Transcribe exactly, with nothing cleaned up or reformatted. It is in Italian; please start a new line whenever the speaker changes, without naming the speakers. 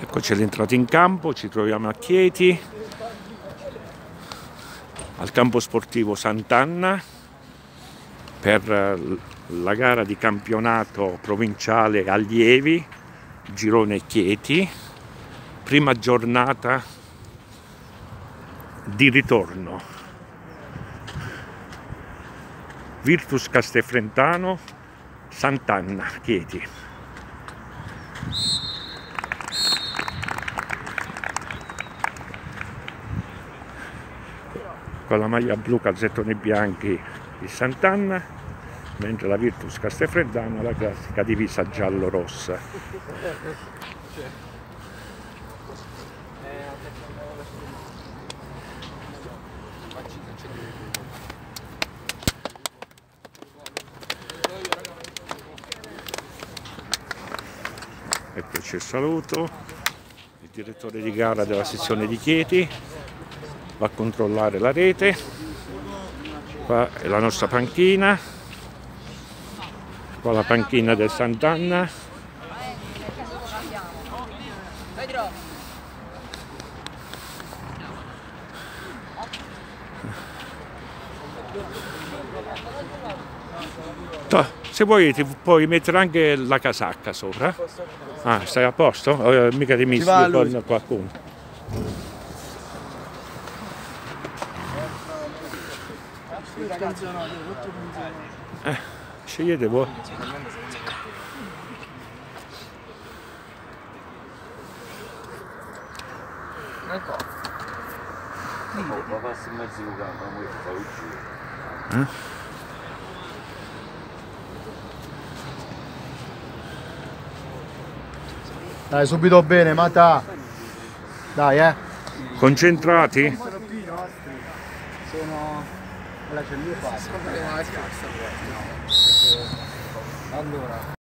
Eccoci l'entrata in campo, ci troviamo a Chieti, al campo sportivo Sant'Anna, per la gara di campionato provinciale allievi, girone Chieti, prima giornata di ritorno. Virtus Castelfrentano, Sant'Anna, Chieti. Con la maglia blu, calzettoni bianchi di Sant'Anna, mentre la Virtus Castelfrentano la classica divisa giallo-rossa. Eccoci il saluto, il direttore di gara della sezione di Chieti va a controllare la rete. Qua è la nostra panchina, qua la panchina del Sant'Anna. Se vuoi ti puoi mettere anche la casacca sopra. Ah, stai a posto? Oh, mica ti mischi con qualcuno. Eh, scegliete voi. Eh?
Dai, subito bene, Mata. Dai, eh.
Concentrati?
Sono... La c'è il mio padre. Allora...